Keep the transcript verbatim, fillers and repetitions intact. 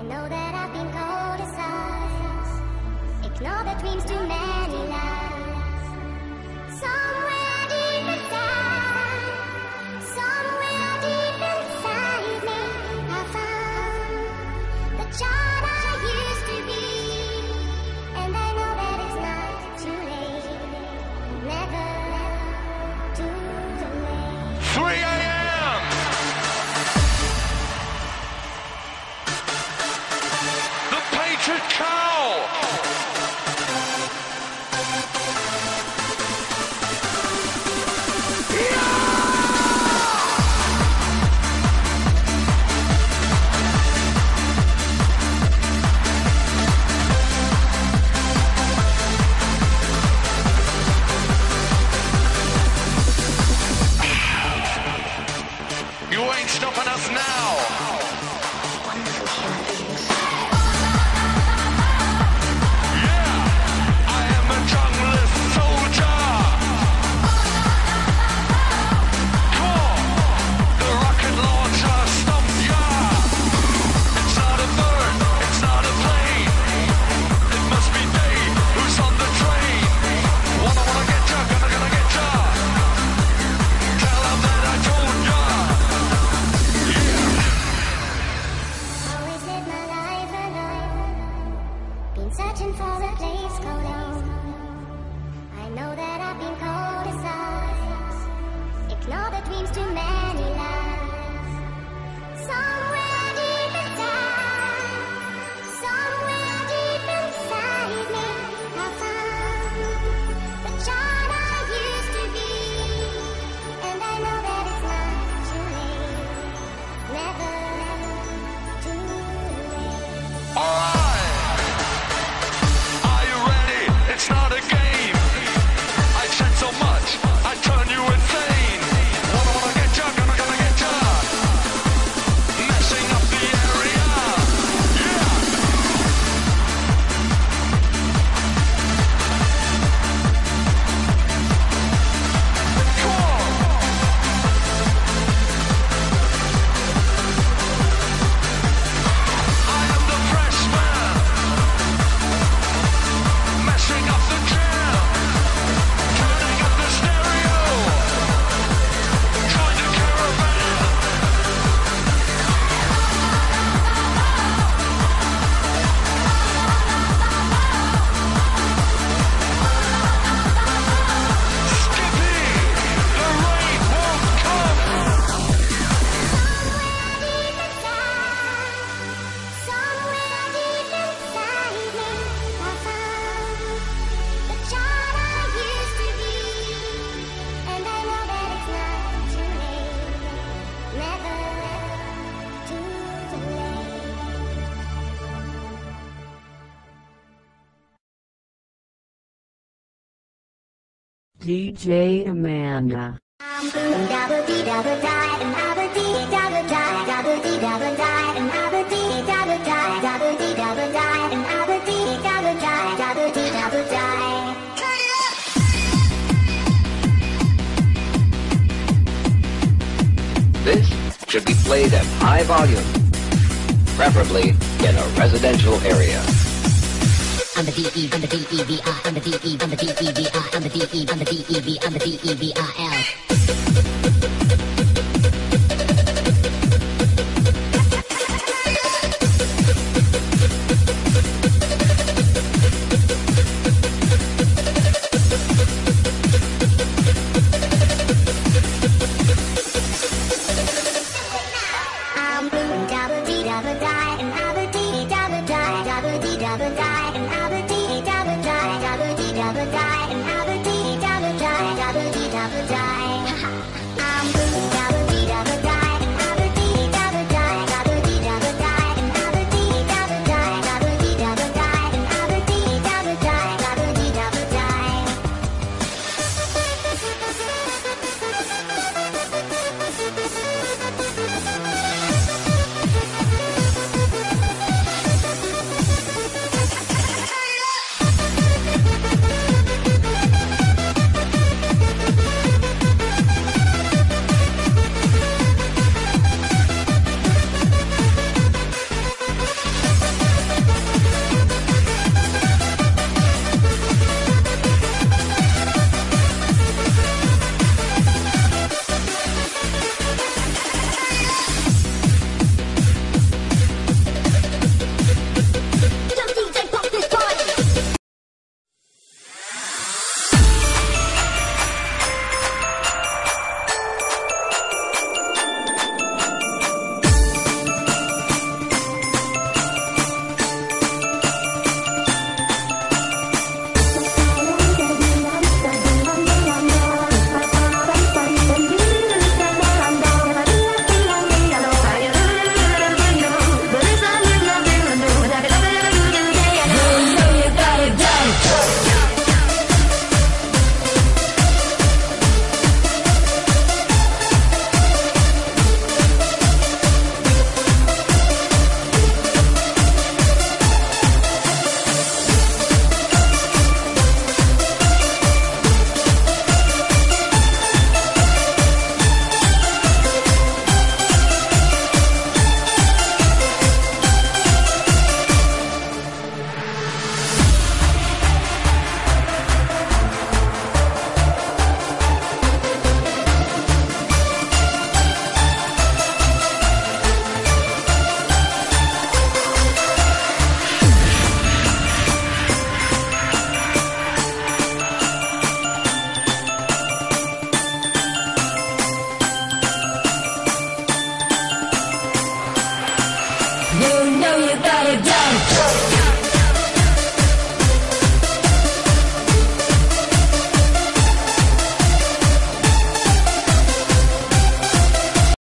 know that I've been criticized. Ignore the dreams too many lies. Somewhere deep inside, somewhere deep inside me, I found the child I used to be. And I know that it's not too late, never too late. three a m The Painted Cow! You ain't stopping us now! Yeah, I am a junglist soldier! Come on, the rocket launcher stomp ya! It's not a bird, it's not a plane. It must be Dave who's on the train. Wanna wanna get ya, gonna gonna get ya! Tell him that I told ya! Always lived my life alone, been searching for a place called home. I know that I've been criticized. Ignore the dreams too many lies. Somewhere deep inside, somewhere deep inside me, I found the child I used to be. And I know that it's not too late, never too late. Alright! Are you ready? It's not a game. I've said so much, I turn you insane. Wanna wanna get ya, gonna gonna get ya. Messing up the area. Yeah! Come on! I am the freshman, messing up the jam, turning up the stereo, join the caravan. Skippy, the rain won't come. Somewhere deep inside, somewhere deep inside me, I found the child I used to be. And I know that it's not too late, never too late. D J Amanda. I'm boom dabba dee dabba die and dabba dee dabba die, dabba dee dabba die and dabba dee dabba die, dabba dee dabba die and dabba dee dabba die, dabba dee dabba die. Turn it up. This should be played at high volume, preferably in a residential area. I'm the D E, I'm the D E V I, I'm the D E, I'm the D E V I, I'm the D E, I'm the D E V, I'm the D E V I L. I'm boom dabba dee dabba die and dabba dee dabba die, dabba dee dabba die and dabba dee dabba die, dabba dee dabba die and dabba dee dabba die, dabba dee dabba die.